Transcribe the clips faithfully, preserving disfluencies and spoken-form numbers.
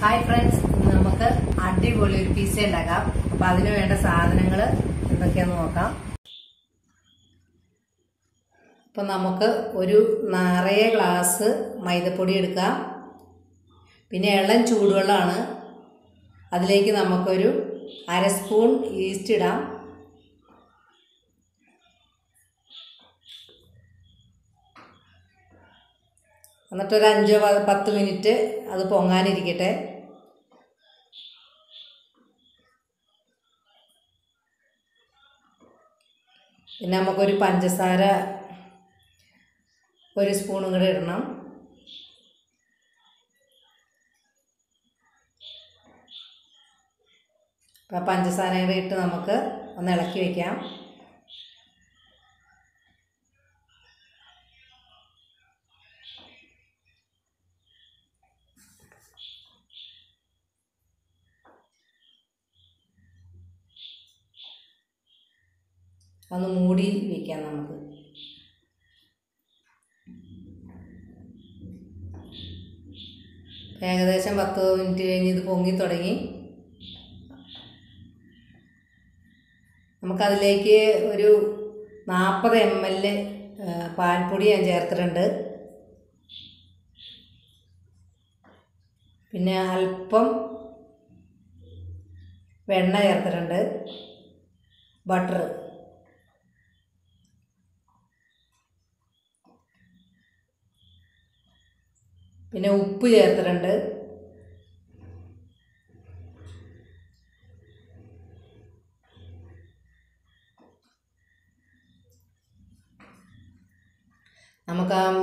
Hi friends, ഇന്ന് നമുക്ക് അടിപൊളി ഒരു പിസ്സ ഉണ്ടാക്കാം. അപ്പൊ അതിന് വേണ്ട സാധനങ്ങൾ എന്തൊക്കെയാന്ന് നോക്കാം. അപ്പൊ നമുക്ക് ഒരു നിറയെ ഗ്ലാസ് മൈദപ്പൊടി എടുക്കാം. പിന്നെ ഇളം ചൂടുവെള്ളമാണ്. അതിലേക്ക് നമുക്കൊരു അര സ്പൂൺ ഈസ്റ്റ് ഇടാം. എന്നിട്ടൊരു അഞ്ചോ പത്ത് മിനിറ്റ് അത് പൊങ്ങാനിരിക്കട്ടെ. പിന്നെ നമുക്കൊരു പഞ്ചസാര ഒരു സ്പൂണും കൂടെ ഇടണം. അപ്പം പഞ്ചസാര കൂടെ ഇട്ട് നമുക്ക് ഒന്ന് ഇളക്കി വയ്ക്കാം. ഒന്ന് മൂടി വയ്ക്കാം നമുക്ക്. ഏകദേശം പത്ത് മിനിറ്റ് കഴിഞ്ഞ് ഇത് പൊങ്ങി തുടങ്ങി. നമുക്കതിലേക്ക് ഒരു നാൽപ്പത് എം എൽ പാൽപ്പൊടി ഞാൻ ചേർത്തിട്ടുണ്ട്. പിന്നെ അല്പം വെണ്ണ ചേർത്തിട്ടുണ്ട്, ബട്ടർ. പിന്നെ ഉപ്പ് ചേർത്തിട്ടുണ്ട്. നമുക്ക് ആ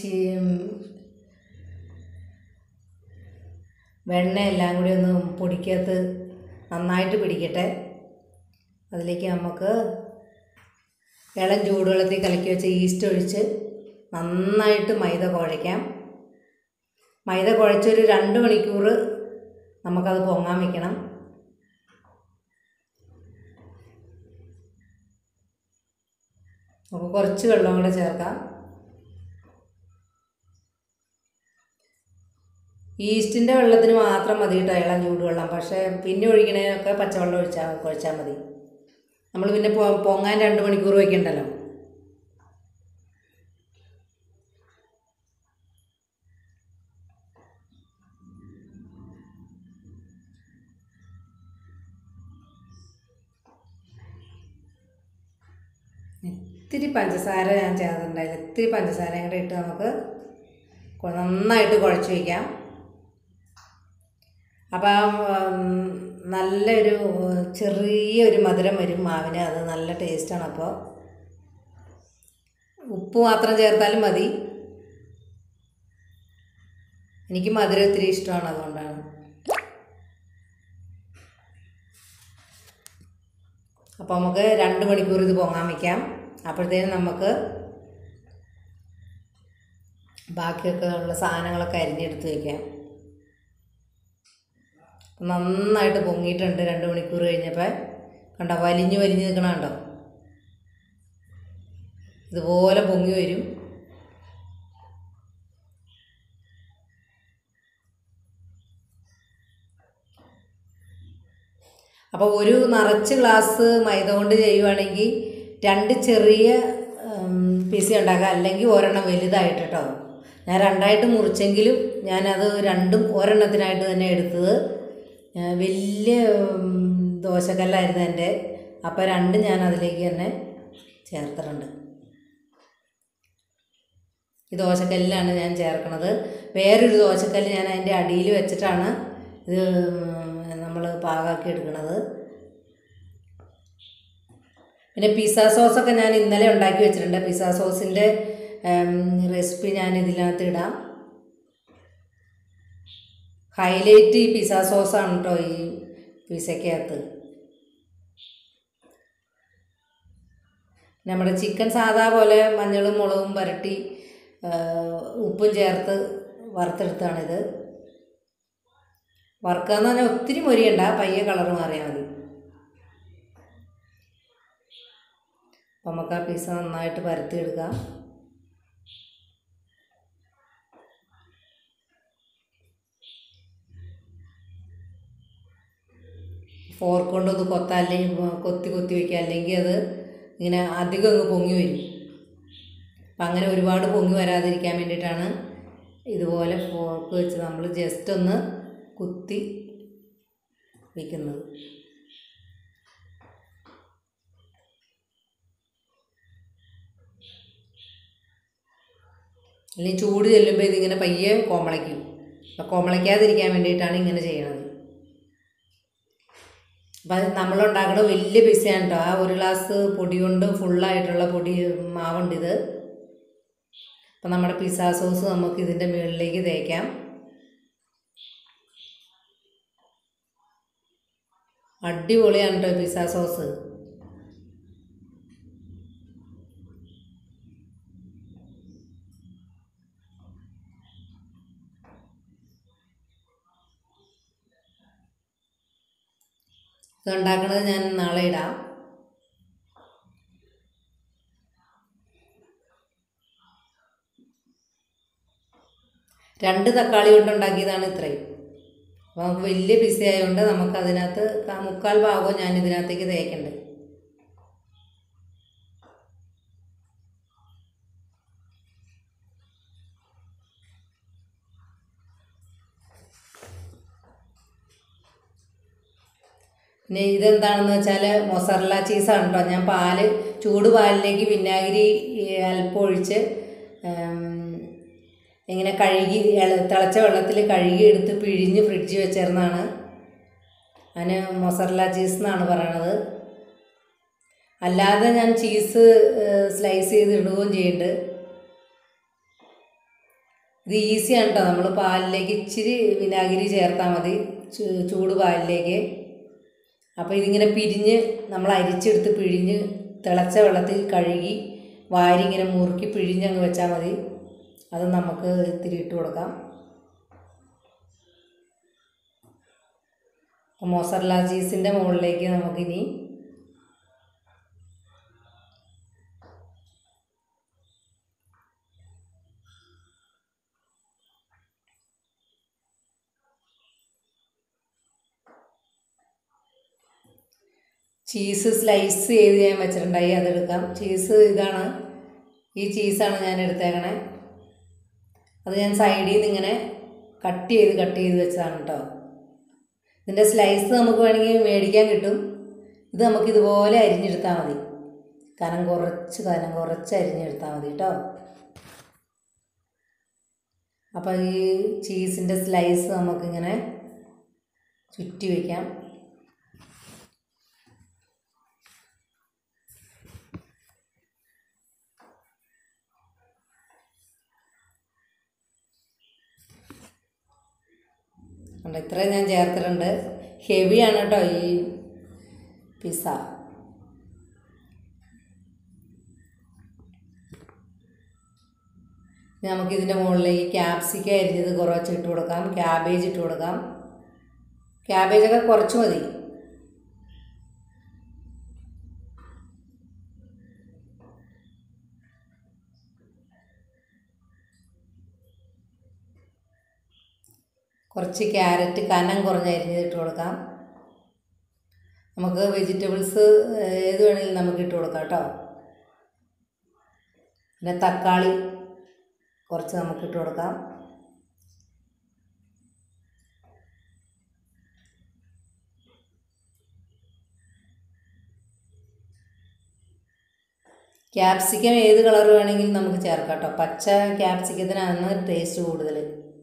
വെണ്ണ എല്ലാം കൂടി ഒന്ന് പൊടിക്കകത്ത് നന്നായിട്ട് പിടിക്കട്ടെ. അതിലേക്ക് നമുക്ക് ഇളം ചൂടുവെള്ളത്തിൽ കലക്കി വെച്ച ഈസ്റ്റ് ഒഴിച്ച് നന്നായിട്ട് മൈദ കുഴയ്ക്കാം. മൈദ കുഴച്ചൊരു രണ്ട് മണിക്കൂർ നമുക്കത് പൊങ്ങാൻ വയ്ക്കണം. നമുക്ക് കുറച്ച് വെള്ളം കൂടെ ചേർക്കാം. ഈസ്റ്റിൻ്റെ വെള്ളത്തിന് മാത്രം മതി കേട്ടോ, ഇളം ചൂടുവെള്ളം. പക്ഷേ പിന്നെ ഒഴിക്കണതിനൊക്കെ പച്ചവെള്ളം ഒഴിച്ചാൽ കുഴച്ചാൽ മതി. നമ്മൾ പിന്നെ പൊങ്ങാൻ രണ്ട് മണിക്കൂർ വയ്ക്കണ്ടല്ലോ. ഇത്തിരി പഞ്ചസാര ഞാൻ ചേർത്തിട്ടുണ്ടായില്ല. ഇത്തിരി പഞ്ചസാരയും കൂടെ ഇട്ട് നമുക്ക് നന്നായിട്ട് കുഴച്ച് വയ്ക്കാം. അപ്പം നല്ലൊരു ചെറിയൊരു മധുരം വരും മാവിന്. അത് നല്ല ടേസ്റ്റാണ്. അപ്പോൾ ഉപ്പ് മാത്രം ചേർത്താലും മതി. എനിക്ക് മധുരം ഒത്തിരി ഇഷ്ടമാണ്, അതുകൊണ്ടാണ്. അപ്പോൾ നമുക്ക് രണ്ട് മണിക്കൂർ ഇത് പൊങ്ങാൻ വയ്ക്കാം. അപ്പോഴത്തേനും നമുക്ക് ബാക്കിയൊക്കെ ഉള്ള സാധനങ്ങളൊക്കെ അരിഞ്ഞെടുത്ത് വയ്ക്കാം. നന്നായിട്ട് പൊങ്ങിയിട്ടുണ്ട്. രണ്ട് മണിക്കൂർ കഴിഞ്ഞപ്പോൾ കണ്ടോ, വലിഞ്ഞ് വലിഞ്ഞ് നിൽക്കണ കണ്ടോ, ഇതുപോലെ പൊങ്ങി വരും. അപ്പോൾ ഒരു നിറച്ച് ഗ്ലാസ് മൈദ കൊണ്ട് ചെയ്യുവാണെങ്കിൽ രണ്ട് ചെറിയ പിസ ഉണ്ടാക്കാം, അല്ലെങ്കിൽ ഒരെണ്ണം വലുതായിട്ട് കേട്ടോ. ഞാൻ രണ്ടായിട്ട് മുറിച്ചെങ്കിലും ഞാനത് രണ്ടും ഒരെണ്ണത്തിനായിട്ട് തന്നെ എടുത്തത്. വലിയ ദോശക്കല്ലായിരുന്നു എൻ്റെ. അപ്പോൾ രണ്ടും ഞാൻ അതിലേക്ക് തന്നെ ചേർത്തിട്ടുണ്ട്. ഈ ദോശക്കല്ലിലാണ് ഞാൻ ചേർക്കണത്. വേറൊരു ദോശക്കല്ല് ഞാൻ അതിൻ്റെ അടിയിൽ വെച്ചിട്ടാണ് ഇത് നമ്മൾ പാകമാക്കി എടുക്കുന്നത്. പിന്നെ പിസ്സ സോസൊക്കെ ഞാൻ ഇന്നലെ ഉണ്ടാക്കി വെച്ചിട്ടുണ്ട്. പിസ്സ സോസിൻ്റെ റെസിപ്പി ഞാൻ ഇതിനകത്ത് ഇടാം. ഹൈലൈറ്റ് ഈ പിസ്സ സോസാണ് കേട്ടോ ഈ പിസ്സയ്ക്കകത്ത്. നമ്മുടെ ചിക്കൻ സാധാ പോലെ മഞ്ഞളും മുളകും പുരട്ടി ഉപ്പും ചേർത്ത് വറുത്തെടുത്താണിത്. വറുക്കുക എന്ന് പറഞ്ഞാൽ ഒത്തിരി മൊരിയണ്ട, പയ്യെ കളർ മാറിയാൽ മതി. അപ്പം നമുക്ക് ആ പിസ്സ നന്നായിട്ട് പരത്തിയെടുക്കാം. ഫോർക്ക് കൊണ്ടൊന്ന് കൊത്താൻ, അല്ലെങ്കിൽ കൊത്തി കൊത്തി വയ്ക്കുക, അല്ലെങ്കിൽ അത് ഇങ്ങനെ അധികം അങ്ങ് പൊങ്ങി വരും. അപ്പം അങ്ങനെ ഒരുപാട് പൊങ്ങി വരാതിരിക്കാൻ വേണ്ടിയിട്ടാണ് ഇതുപോലെ ഫോർക്ക് വെച്ച് നമ്മൾ ജസ്റ്റ് ഒന്ന് കുത്തി വയ്ക്കുന്നത്. അല്ലെങ്കിൽ ചൂട് ചെല്ലുമ്പോൾ ഇതിങ്ങനെ പയ്യെ കോമളയ്ക്കും. അപ്പം കോമളയ്ക്കാതിരിക്കാൻ വേണ്ടിയിട്ടാണ് ഇങ്ങനെ ചെയ്യണത്. അപ്പം നമ്മളുണ്ടാക്കുന്ന വലിയ പിസയാണ് കേട്ടോ. ആ ഒരു ഗ്ലാസ് പൊടി കൊണ്ട് ഫുള്ളായിട്ടുള്ള പൊടി മാവുണ്ട് ഇത്. അപ്പം നമ്മുടെ പിസ്സ സോസ് നമുക്ക് ഇതിൻ്റെ മുകളിലേക്ക് തേക്കാം. അടിപൊളിയാണ് കേട്ടോ പിസ്സ സോസ്. ഇതുണ്ടാക്കുന്നത് ഞാൻ നാളെ ഇടാം. രണ്ട് തക്കാളി കൊണ്ടുണ്ടാക്കിയതാണ് ഇത്രയും. അപ്പോൾ നമുക്ക് വലിയ പിസ്സ ആയതുകൊണ്ട് നമുക്കതിനകത്ത് മുക്കാൽ ഭാഗവും ഞാൻ ഇതിനകത്തേക്ക് തേക്കുന്നുണ്ട്. പിന്നെ ഇതെന്താണെന്ന് വെച്ചാൽ മൊസറല്ല ചീസാണ് കേട്ടോ. ഞാൻ പാല് ചൂട് പാലിലേക്ക് വിനാഗിരി അല്പം ഒഴിച്ച് ഇങ്ങനെ കഴുകി തിളച്ച വെള്ളത്തിൽ കഴുകി എടുത്ത് പിഴിഞ്ഞ് ഫ്രിഡ്ജിൽ വെച്ചിരുന്നതാണ്. അതിന് മൊസറല്ല ചീസ് എന്നാണ് പറയണത്. അല്ലാതെ ഞാൻ ചീസ് സ്ലൈസ് ചെയ്ത് ഇടുകയും ചെയ്യുന്നുണ്ട്. ഇത് ഈസിയാണ് കേട്ടോ. നമ്മൾ പാലിലേക്ക് ഇച്ചിരി വിനാഗിരി ചേർത്താൽ മതി, ചൂട് പാലിലേക്ക്. അപ്പോൾ ഇതിങ്ങനെ പിരിഞ്ഞ് നമ്മൾ അരിച്ചെടുത്ത് പിഴിഞ്ഞ് തിളച്ച വെള്ളത്തിൽ കഴുകി വാരി ഇങ്ങനെ മുറുക്കി പിഴിഞ്ഞങ്ങ് വെച്ചാൽ മതി. അത് നമുക്ക് ഇത്തിരി ഇട്ട് കൊടുക്കാം. മൊസറല്ല ചീസിൻ്റെ മുകളിലേക്ക് നമുക്കിനി ചീസ് സ്ലൈസ് ചെയ്ത് ഞാൻ വെച്ചിട്ടുണ്ടായി, അതെടുക്കാം. ചീസ് ഇതാണ്, ഈ ചീസാണ് ഞാൻ എടുത്തേക്കണേ. അത് ഞാൻ സൈഡിൽ നിന്ന് ഇങ്ങനെ കട്ട് ചെയ്ത് കട്ട് ചെയ്ത് വെച്ചതാണ് കേട്ടോ. ഇതിൻ്റെ സ്ലൈസ് നമുക്ക് വേണമെങ്കിൽ മേടിക്കാൻ കിട്ടും. ഇത് നമുക്കിതുപോലെ അരിഞ്ഞെടുത്താൽ മതി. കനം കുറച്ച് കനം കുറച്ച് അരിഞ്ഞെടുത്താൽ മതി കേട്ടോ. അപ്പോൾ ഈ ചീസിൻ്റെ സ്ലൈസ് നമുക്കിങ്ങനെ ചുറ്റി വയ്ക്കാം. ഉണ്ട്, ഇത്രയും ഞാൻ ചേർത്തിട്ടുണ്ട്. ഹെവിയാണ് കേട്ടോ ഈ പിസ്സ. നമുക്കിതിൻ്റെ മുകളിലേക്ക് ക്യാപ്സിക്ക അരിഞ്ഞത് കുറച്ച് ഇട്ട് കൊടുക്കാം, ക്യാബേജ് ഇട്ട് കൊടുക്കാം. ക്യാബേജൊക്കെ കുറച്ച് മതി. കുറച്ച് ക്യാരറ്റ് കനം കുറഞ്ഞ് അരിഞ്ഞിട്ട് കൊടുക്കാം. നമുക്ക് വെജിറ്റബിൾസ് ഏത് വേണമെങ്കിലും നമുക്ക് ഇട്ട് കൊടുക്കാം കേട്ടോ. പിന്നെ തക്കാളി കുറച്ച് നമുക്ക് ഇട്ട് കൊടുക്കാം. ക്യാപ്സിക്കം ഏത് കളർ വേണമെങ്കിലും നമുക്ക് ചേർക്കാം കേട്ടോ. പച്ച ക്യാപ്സിക്കത്തിനാണ് ടേസ്റ്റ് കൂടുതൽ.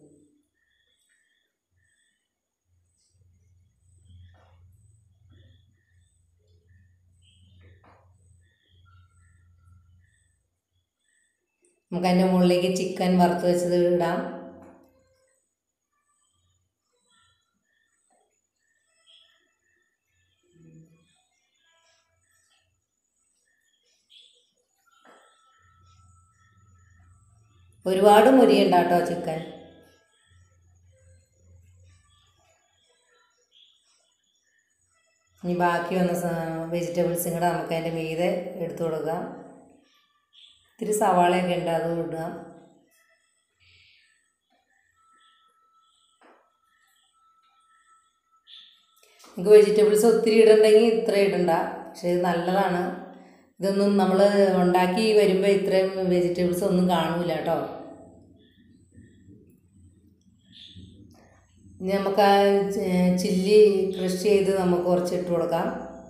നമുക്ക് അതിൻ്റെ മുകളിലേക്ക് ചിക്കൻ വറുത്ത് വെച്ചത് ഇടാം. ഒരുപാട് മുരിയുണ്ട കേട്ടോ ചിക്കൻ. ഇനി ബാക്കി വന്ന വെജിറ്റബിൾസും കൂടെ നമുക്ക് അതിൻ്റെ മീതെ എടുത്തു കൊടുക്കാം. ഇത്തിരി സവാളയൊക്കെ ഉണ്ട്, അതും ഇടാം. നിങ്ങൾക്ക് വെജിറ്റബിൾസ് ഒത്തിരി ഇടണ്ടെങ്കിൽ ഇത്ര ഇടണ്ട, പക്ഷേ ഇത് നല്ലതാണ്. ഇതൊന്നും നമ്മൾ ഉണ്ടാക്കി വരുമ്പോൾ ഇത്രയും വെജിറ്റബിൾസ് ഒന്നും കാണൂല കേട്ടോ. ഇനി നമുക്ക് ആ ചില്ലി ക്രഷ് ചെയ്ത് നമുക്ക് കുറച്ച് ഇട്ട് കൊടുക്കാം.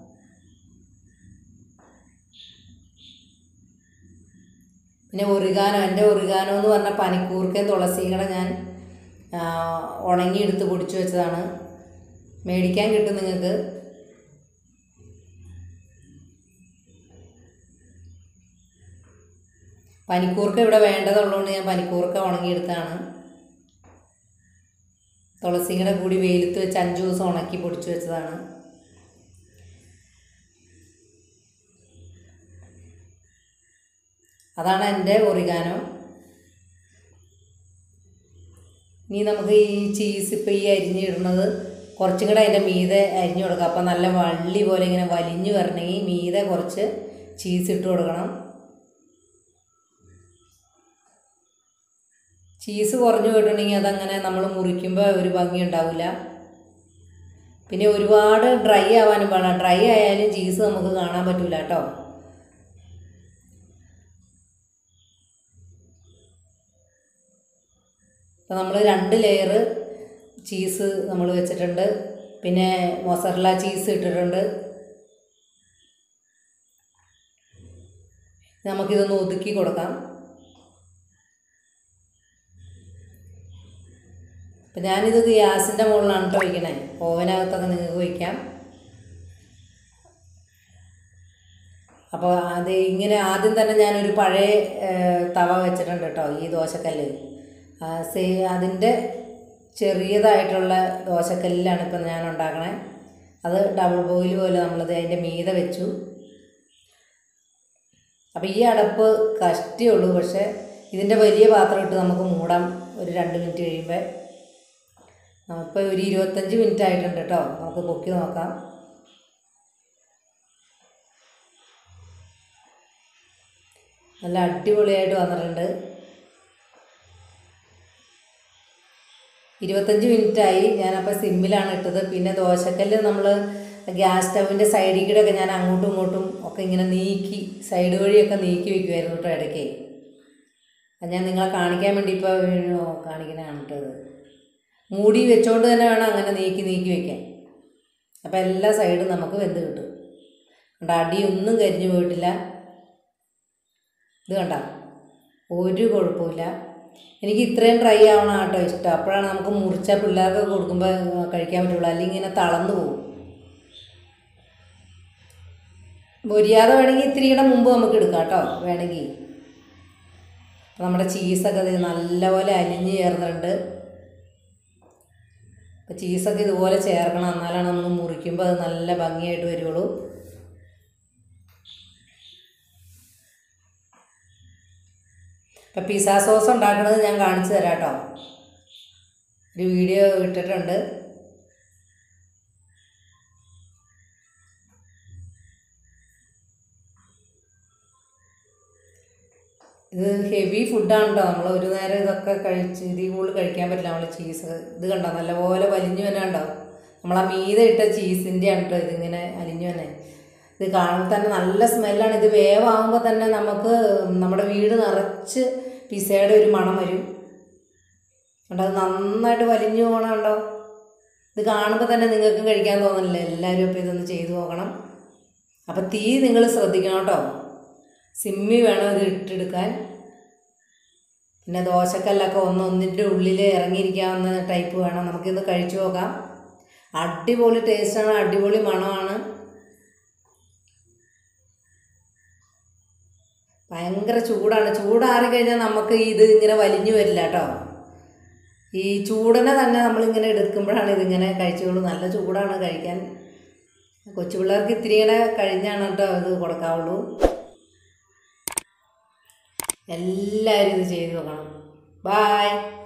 പിന്നെ ഒറിഗാനോ, എൻ്റെ ഒറിഗാനോ എന്ന് പറഞ്ഞാൽ പനിക്കൂർക്കയും തുളസിയും കൂടെ ഞാൻ ഉണങ്ങിയെടുത്ത് പൊടിച്ചു വെച്ചതാണ്. മേടിക്കാൻ കിട്ടും നിങ്ങൾക്ക്. പനിക്കൂർക്ക ഇവിടെ വേണ്ടതുള്ളതുകൊണ്ട് ഞാൻ പനിക്കൂർക്ക ഉണങ്ങിയെടുത്താണ്. തുളസിയും കൂടെ കൂടി വെയിലത്ത് വെച്ച് അഞ്ച് ദിവസം ഉണക്കി പൊടിച്ചു വെച്ചതാണ്. അതാണ് എൻ്റെ ഒറിഗാനോ. ഇനി നമുക്ക് ഈ ചീസ് ഇപ്പോൾ ഈ അരിഞ്ഞിടുന്നത് കുറച്ചും കൂടെ അതിൻ്റെ മീതെ അരിഞ്ഞു കൊടുക്കാം. അപ്പം നല്ല വള്ളി പോലെ ഇങ്ങനെ വലിഞ്ഞു വരണമെങ്കിൽ മീതെ കുറച്ച് ചീസ് ഇട്ട് കൊടുക്കണം. ചീസ് കുറഞ്ഞു പോയിട്ടുണ്ടെങ്കിൽ അതങ്ങനെ നമ്മൾ മുറിക്കുമ്പോൾ ഒരു ഭംഗി ഉണ്ടാവില്ല. പിന്നെ ഒരുപാട് ഡ്രൈ ആവാനും പാടില്ല. ഡ്രൈ ആയാലും ചീസ് നമുക്ക് കാണാൻ പറ്റില്ല കേട്ടോ. അപ്പോൾ നമ്മൾ രണ്ട് ലെയർ ചീസ് നമ്മൾ വെച്ചിട്ടുണ്ട്. പിന്നെ മൊസറല്ല ചീസ് ഇട്ടിട്ടുണ്ട്. നമുക്കിതൊന്ന് ഒതുക്കി കൊടുക്കാം. അപ്പം ഞാനിത് ഗ്യാസിൻ്റെ മുകളിലാണ് കേട്ടോ വയ്ക്കണേ. ഓവനകത്തൊക്കെ നിങ്ങൾക്ക് വയ്ക്കാം. അപ്പോൾ അത് ഇങ്ങനെ ആദ്യം തന്നെ ഞാനൊരു പഴയ തവ വെച്ചിട്ടുണ്ട് കേട്ടോ, ഈ ദോശക്കല്ല്. സേ അതിൻ്റെ ചെറിയതായിട്ടുള്ള ദോശക്കല്ലിലാണ് ഇപ്പം ഞാൻ ഉണ്ടാക്കണേ. അത് ഡബിൾ ബോയിൽ പോലെ നമ്മളത് അതിൻ്റെ മീതെ വെച്ചു. അപ്പോൾ ഈ അടപ്പ് കഷ്ടിയുള്ളൂ, പക്ഷേ ഇതിൻ്റെ വലിയ പാത്രം ഇട്ട് നമുക്ക് മൂടാം ഒരു രണ്ട് മിനിറ്റ് കഴിയുമ്പോൾ. ഇപ്പോൾ ഒരു ഇരുപത്തഞ്ച് മിനിറ്റ് ആയിട്ടുണ്ട് കേട്ടോ. നമുക്ക് പൊക്കി നോക്കാം. നല്ല അടിപൊളിയായിട്ട് വന്നിട്ടുണ്ട്. ഇരുപത്തഞ്ച് മിനിറ്റായി. ഞാനപ്പോൾ സിമ്മിലാണ് ഇട്ടത്. പിന്നെ ദോശക്കല്ല് നമ്മൾ ഗ്യാസ് സ്റ്റൗവിൻ്റെ സൈഡിൽ കൂടെയൊക്കെ ഞാൻ അങ്ങോട്ടും ഇങ്ങോട്ടും ഒക്കെ ഇങ്ങനെ നീക്കി സൈഡ് വഴിയൊക്കെ നീക്കി വയ്ക്കുമായിരുന്നു കേട്ടോ ഇടയ്ക്ക്. അത് ഞാൻ നിങ്ങളെ കാണിക്കാൻ വേണ്ടി ഇപ്പോൾ കാണിക്കണതാണ് കേട്ടത്. മൂടി വെച്ചുകൊണ്ട് തന്നെ വേണം അങ്ങനെ നീക്കി നീക്കി വയ്ക്കാൻ. അപ്പോൾ എല്ലാ സൈഡും നമുക്ക് വെന്ത് കിട്ടും. കണ്ട അടിയൊന്നും കരിഞ്ഞു പോയിട്ടില്ല. ഇത് കണ്ട ഒരു കുഴപ്പമില്ല. എനിക്ക് ഇത്രയും ഡ്രൈ ആവണം കേട്ടോ ഇഷ്ടം. അപ്പോഴാണ് നമുക്ക് മുറിച്ച പിള്ളേർക്ക് കൊടുക്കുമ്പോൾ കഴിക്കാൻ പറ്റുള്ളൂ. അല്ലെങ്കിൽ ഇങ്ങനെ തളർന്നു പോകും. മൊരിയാതെ വേണമെങ്കിൽ ഇത്തിരിയുടെ മുമ്പ് നമുക്ക് എടുക്കാം കേട്ടോ വേണമെങ്കിൽ. നമ്മുടെ ചീസൊക്കെ ഇത് നല്ലപോലെ അലിഞ്ഞ് ചേർന്നിട്ടുണ്ട്. അപ്പോൾ ചീസൊക്കെ ഇതുപോലെ ചേർക്കണം, എന്നാലാണ് നമ്മൾ മുറിക്കുമ്പോൾ അത് നല്ല ഭംഗിയായിട്ട് വരുള്ളൂ. അപ്പോൾ പിസ്സ സോസ് ഉണ്ടാക്കുന്നത് ഞാൻ കാണിച്ചു തരാം കേട്ടോ. ഒരു വീഡിയോ ഇട്ടിട്ടുണ്ട്. ഇത് ഹെവി ഫുഡാണ് കേട്ടോ. നമ്മൾ ഒരു നേരം ഇതൊക്കെ കഴിച്ച് ഇതിൽ കൂടുതൽ കഴിക്കാൻ പറ്റില്ല. നമ്മൾ ചീസ് ഇത് കണ്ടോ നല്ലപോലെ വലിഞ്ഞു തന്നെ ഉണ്ടാവും. നമ്മൾ ആ മീതെ ഇട്ട ചീസിൻ്റെയാണ് കേട്ടോ ഇതിങ്ങനെ അലിഞ്ഞു തന്നെ. ഇത് കാണുമ്പോൾ തന്നെ നല്ല സ്മെല്ലാണ്. ഇത് വേവാകുമ്പോൾ തന്നെ നമുക്ക് നമ്മുടെ വീട് നിറച്ച് പിസയുടെ ഒരു മണം വരും. കണ്ടോ അത് നന്നായിട്ട് വലിഞ്ഞു പോകണം കണ്ടോ. ഇത് കാണുമ്പോൾ തന്നെ നിങ്ങൾക്കും കഴിക്കാൻ തോന്നില്ല. എല്ലാവരും അപ്പോൾ ഇതൊന്ന് ചെയ്തു നോക്കണം. അപ്പോൾ തീ നിങ്ങൾ ശ്രദ്ധിക്കണം കേട്ടോ. സിമ്മി വേണം ഇത് ഇട്ടെടുക്കാൻ. പിന്നെ ദോശക്കല്ലൊക്കെ ഒന്ന് ഒന്നിൻ്റെ ഉള്ളിൽ ഇറങ്ങിയിരിക്കാവുന്ന ടൈപ്പ് വേണം. നമുക്കിത് കഴിച്ചു നോക്കാം. അടിപൊളി ടേസ്റ്റാണ്, അടിപൊളി മണമാണ്. ഭയങ്കര ചൂടാണ്. ചൂടാറി കഴിഞ്ഞാൽ നമുക്ക് ഇത് ഇങ്ങനെ വലിഞ്ഞു വരില്ല കേട്ടോ. ഈ ചൂടനെ തന്നെ നമ്മളിങ്ങനെ എടുക്കുമ്പോഴാണ് ഇതിങ്ങനെ കഴിച്ചോളൂ. നല്ല ചൂടാണ് കഴിക്കാൻ. കൊച്ചു പിള്ളേർക്ക് ഇത്തിരി ഇങ്ങനെ കഴിഞ്ഞാണ് കേട്ടോ ഇത് കൊടുക്കാവുള്ളൂ. എല്ലാവരും ഇത് ചെയ്ത് നോക്കണം. ബായ്.